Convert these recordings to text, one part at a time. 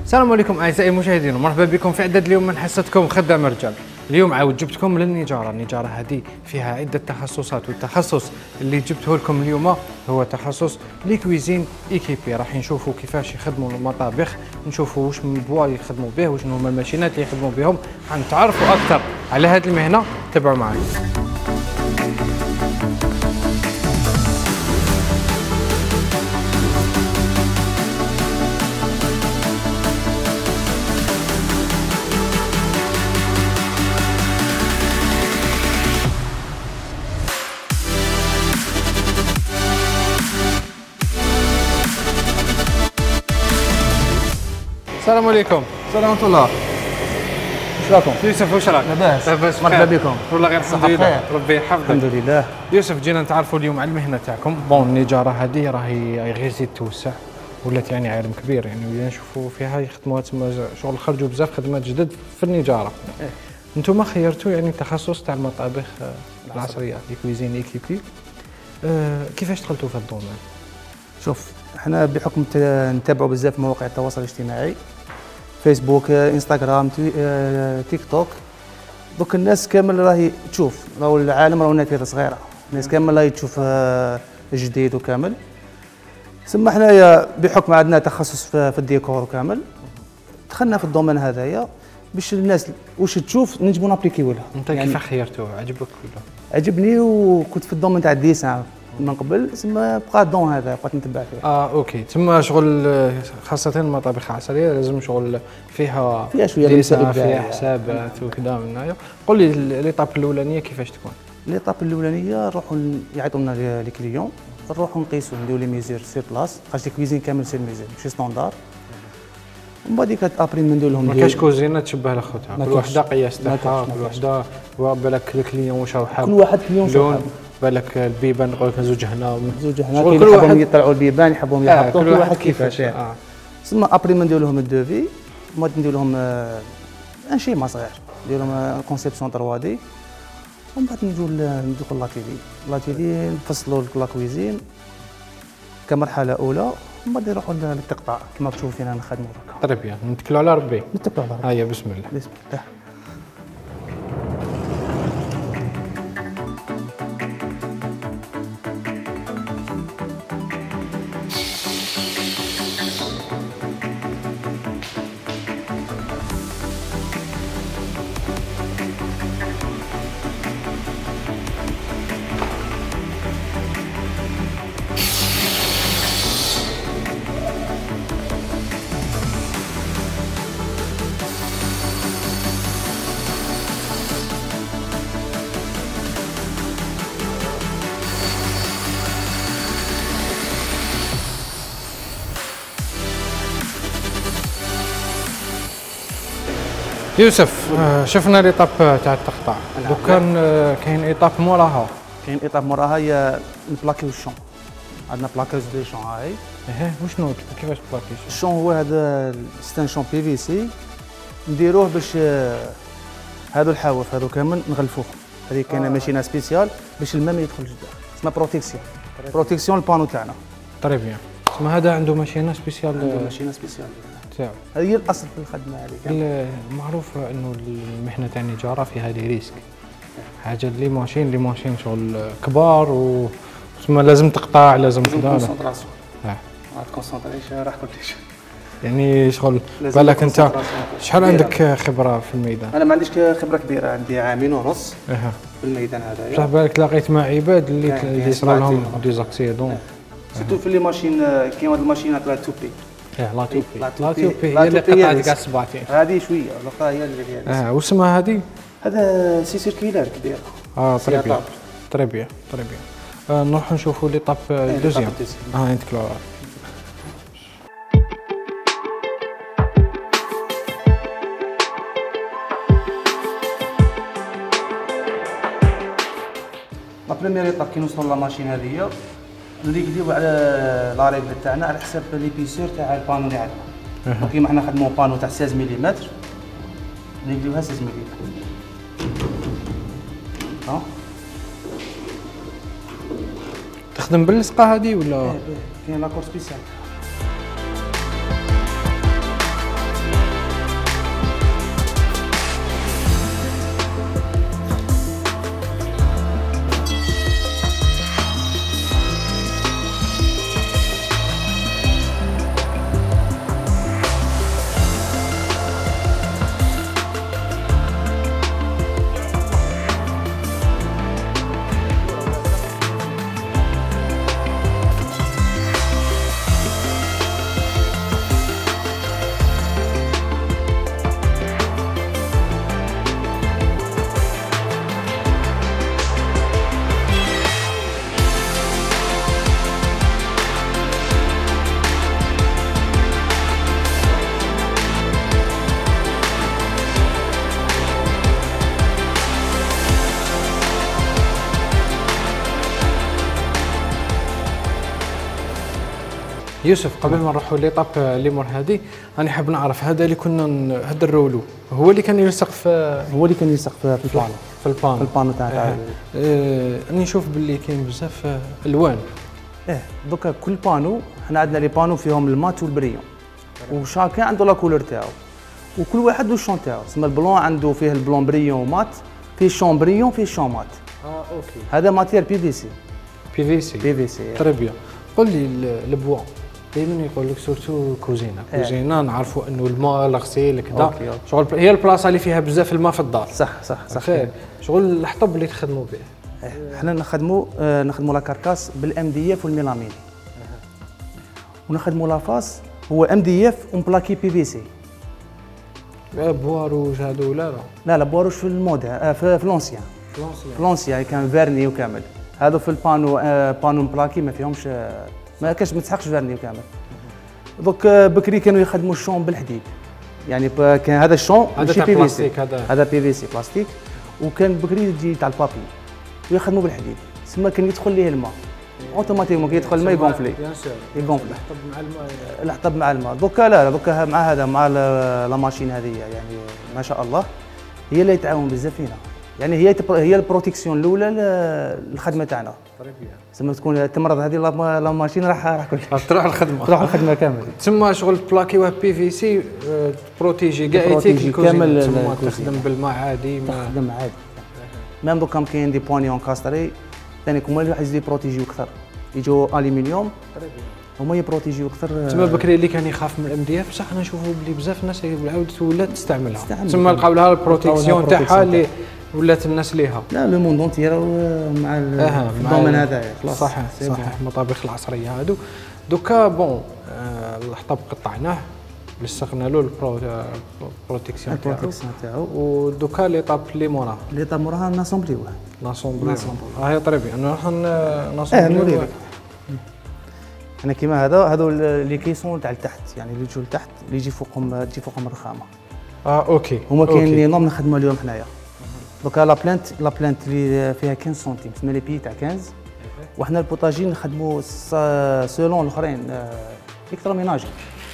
السلام عليكم اعزائي المشاهدين ومرحبا بكم في اعداد اليوم من حصتكم خدام رجال. اليوم عاود جبتكم للنجاره، النجاره هذه فيها عده تخصصات، والتخصص اللي جبته لكم اليوم هو تخصص لي كويزين ايكيبي. راح نشوفوا كيفاش يخدموا المطابخ، نشوفوا واش من بوا يخدموا به، واش هما الماشينات اللي يخدموا بهم. حنتعرفوا اكثر على هذه المهنه، تابعوا معي. السلام عليكم. السلام ورحمة الله. واش راكم؟ يوسف واش راك؟ لاباس. لاباس مرحبا بكم. والله غير الحمد لله، ربي يحفظك. الحمد لله. يوسف جينا نتعرفوا اليوم على المهنه تاعكم. بون النجاره هذه راهي غير زيد توسع، ولات يعني عالم كبير، يعني ولينا نشوفوا فيها يخدموا تما شغل، خرجوا بزاف خدمات جدد في النجاره. انتم خيرتوا يعني التخصص تاع المطابخ العصريه، لي كويزين ايكيبي. كيفاش دخلتوا في الدومين؟ شوف، احنا بحكم نتابعوا بزاف مواقع التواصل الاجتماعي، فيسبوك، انستغرام، تيك توك. دوك الناس كامل راهي تشوف، راهو العالم راهو نافذه صغيره، الناس كامل راهي تشوف جديد وكامل. ثم حنايا بحكم عندنا تخصص في الديكور وكامل، دخلنا في الدومين هذايا باش الناس واش تشوف نجمو نابليكيو لها. انت يعني كيف خيرتوه؟ عجبك ولا؟ عجبني، وكنت في الدومين تاع الديسان من قبل، ثم بقى الدون هذا بقيت نتبع فيه. اوكي. ثم شغل خاصة المطابخ العصرية لازم شغل فيها شويه ديسان، فيها حسابات وكذا من هنايا. قول لي ليطاب الاولانية كيفاش تكون؟ ليطاب الاولانية نروحوا يعيطوا لي كليون، نروحوا نقيسوا نديروا لي ميزير سير بلاص، خاطر الكويزين كامل سير ميزير ماشي ستوندار. ومن بعد ابري ندير لهم. ما كاش كوزينه تشبه لاخوتها، كل وحده قياس تاعها، كل وحده بالك الكليون واش راهو حاب، كل واحد كليون لون، بالك البيبان نقول لك زوج هنا كل واحد يطلعوا البيبان يحبهم يحطوا كل واحد كيفاش. ثم ابري ندير لهم الدوفي، ومن ندير لهم ان شيما صغير، ندير لهم كونسيبسيون 3 دي. ومن بعد ندخل لاتيلي نفصلوا لا كويزين كمرحله اولى، ومن بعد نروحوا للتقطاع كما تشوفوا فينا نخدموا هكا. طيب بيان، نتكلوا على ربي. نتكلوا على ربي. هيا بسم الله. بسم الله. يوسف، شفنا ليطاب تاع التقطاع، دوك كان كاين ايطاب موراها. كاين ايطاب موراها هي نبلاكيو الشون. عندنا بلاكيوز دي شون هاي. وشنو كيفاش بلاكيش؟ الشون هو هذا ستان شون بي في سي، نديروه باش هادو الحواف هادو كامل نغلفوهم. هذه كاينه ماشينه سبيسيال باش الماء ما يدخلش لداخل، اسمها بروتيكسيون البانو تاعنا. طري بيان. تسمى هذا عنده ماشينه سبيسيال. عنده ماشينه سبيسيال تاعو. هذه هي الاصل في الخدمه هذه. معروف انه المهنه تاع النجاره فيها دي ريسك. حاجه لي ماشين شغل كبار، و ثم لازم تقطع، لازم كذا. كونسونطراسيون. تكونسونطريش راح كلش. يعني شغل بالك انت شحال عندك خبره في الميدان؟ انا ما عنديش خبره كبيره، عندي عامين ونص في الميدان هذايا. بصح بالك لقيت مع عباد اللي يصرا لهم ديزاكسيدون. سيرتو في لي ماشين، كاين واحد الماشينات لا توبي. لا توبي هي اللي قطعت كاع السباطين. هذه شويه الاخرى هي اللي فيها. واسمها هذه؟ هذا سي سيركيلار كبير. طري بيان. نروح نشوفوا لي طاب دوزيام. نتكلوا. لا بريمير ايطاب كي نوصلوا لا ماشين هذه نريكليو على لا ريغل تاعنا على حسب ليبيسور تاع البانو اللي عندنا. كيما حنا نخدموا بانو تاع 16 ملم، نريكليوها 16 ملم. تخدم باللصقه هذه ولا؟ كاين لاكور سبيسيال. يوسف قبل ما نروحوا ليطاب اللي مور هذه راني حاب نعرف هذا اللي كنا هذا الرولو هو اللي كان يلصق في هو اللي كان يلصق في البانو. في البانو. في البانو تاع راني نشوف باللي كاين بزاف الوان. دوكا كل بانو حنا عندنا لي بانو فيهم المات والبريون وشاكان عنده لا كولور تاعو وكل واحد له الشون تاعو. تسمى البلون عنده فيه البلون بريون ومات، فيه الشون بريون فيه الشون مات. اوكي. هذا ماتير بي في سي. بي في سي. تري بيان. قول لي البوا دائما يقول لك سورتو كوزينه نعرفوا انه الماء الغسيل كذا شغل هي البلاصه اللي فيها بزاف الماء في الدار. صح. شغل الحطب اللي تخدموا به. احنا نخدموا لا كاركاس بالام دي اف والميلامين. ونخدموا لافاس هو ام دي اف ومبلاكي بي في سي. بواروج هذو لا بواروج في المود في لونسيان. في لونسيان كان فيرني وكامل. هذو في البانو بانو مبلاكي ما فيهمش ما تسحقش فيرني وكامل. دوك بكري كانوا يخدموا الشون بالحديد. يعني كان هذا الشون ماشي بي في سي. هذا بي في سي بلاستيك وكان بكري يجي تاع البابي ويخدموا بالحديد. تسمى كان يدخل ليه الماء اوتوماتيكمون كي يدخل الماء يغونفلي. يغونفلي الحطب مع الماء. الحطب مع الماء. دوكا لا دوكا مع هذا مع لا ماشين هذه يعني ما شاء الله هي اللي تعاون بزاف فينا. يعني هي البروتيكسيون الاولى للخدمه تاعنا. تسمى تكون تمرض هذه لا ماشين راح تروح الخدمه كامل. تسمى شغل بلاكيوها بي في سي بروتيجي كاع يتيك كامل. تسمى تخدم بالماء عادي. تخدم عادي. ميم دوكا كاين دي بوانيون كاستري ثاني هما اللي راح يزيدوا يبروتيجيو اكثر. يجوا الومنيوم هما يبروتيجيو اكثر. تسمى بكري اللي كان يخاف من الام دي اف بصح نشوفوا بلي بزاف الناس بالعاود ولات تستعملها. تسمى لقاو لها البروتيكسيون تاعها اللي ولات الناس ليها. لا لو موند اونتي مع الدومين هذايا خلاص. صح المطابخ العصريه هادو. دوكا بون الحطب قطعناه لصقنا له البروتيكسيون تاعو ودوكا ليطاب اللي موراها. ليطاب موراها ناسومبليوه. هي طريبي انا راح ناسومبليوه. انا كيما هذو لي كيسون تاع التحت يعني اللي يجوا لتحت اللي يجي فوقهم الرخامه. اوكي. هما كاين لي نورم نخدموا اليوم حنايا. دوكا لا بلانت اللي فيها 15 سنتيم تسمى لي بي تاع 15 وحنا البوطاجي نخدموا سولون الاخرين الكتروميناجي.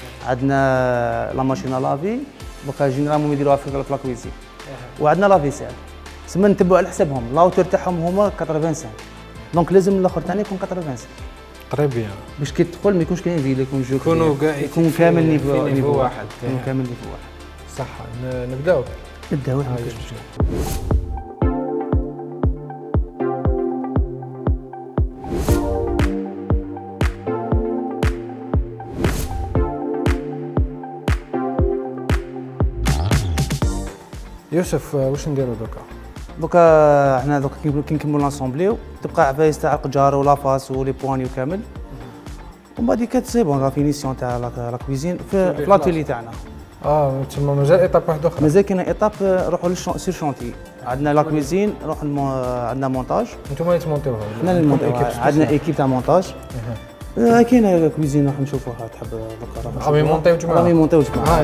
عندنا لا ماشين لافي دوكا جينيرالمون يديروها في لا كويزين وعندنا لا فيسيل تسمى نتبعوا على حسابهم لاوتور تاعهم هما 85 دونك لازم الاخر ثاني يكون 85 طري بيان باش كي تدخل ما يكونش كاين فيل يكونوا كاع يكون كامل نيفو واحد. يكون كامل نيفو واحد. صح. نبداو يوسف واش نديرو دوكا حنا دوكا كي نكملوا لانسومبليو تبقى عفايس تاع القجار ولافاس ولي بواني وكامل ومن بعد كات سي بون لا فينيسيون تاع لا كويزين في لاتيلي تاعنا. تسمى مازال ايطاب واحده اخرى. مازال كاين ايطاب نروحوا سير شونتي. عندنا لا كويزين عندنا مونتاج. انتوما اللي تمونتيوها؟ حنا اللي نمونتيوها. عندنا ايكيب تاع مونتاج. كاينه كويزين راح نشوفوها تحب دوكا راهم يمونتيو جماعه.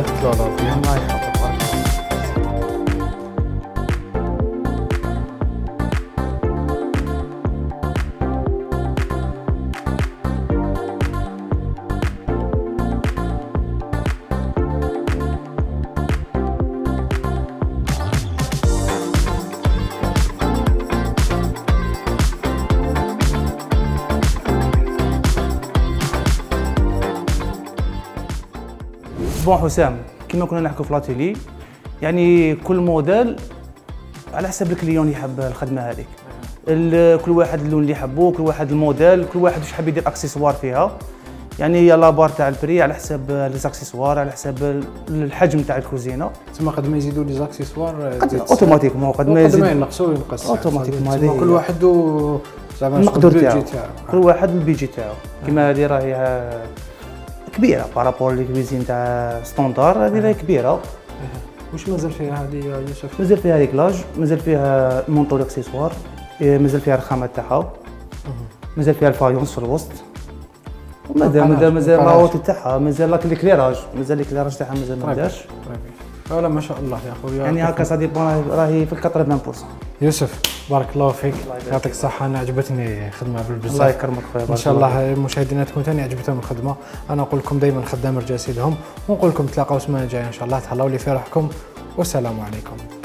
بون حسام كما كنا نحكوا في لاتيلي يعني كل موديل على حسب الكليون يحب الخدمه هذيك. كل واحد اللون اللي يحبه كل واحد الموديل كل واحد واش حاب يدير اكسسوار فيها. يعني هي لابار تاع البري على حسب لي زاكسيسوار على حسب الحجم تاع الكوزينه. تسمى قد ما يزيدوا لي زاكسيسوار اوتوماتيكمون قد ما ينقصوا ينقص اوتوماتيكمون. كل واحد زعما المقدور تاعو كل واحد البيجي تاعو. كيما هذه راهي كبيره بارابور لي كويزين تاع ستوندار هذه راهي كبيره. واش مازال فيها هذه يا يوسف؟ مازال فيها ريكلاج مازال فيها مونطور اكسسوار مازال فيها الرخامه تاعها مازال فيها الفايونس في الوسط مازال لاوت تاعها مازال الكليراج تاعها مازال ما داش. لا ما شاء الله يا خويا. يعني هكا سا ديبون راهي في 80%. يوسف بارك الله فيك، يعطيك الصحة. أنا عجبتني خدمة بالبزاف. الله يكرمك خويا. إن شاء الله مشاهدينا تكون ثاني عجبتهم الخدمة. أنا أقول لكم دائما خدام رجال سيدهم، ونقول لكم تلاقاو السمانة الجاية إن شاء الله. تهلاو لي في روحكم والسلام عليكم.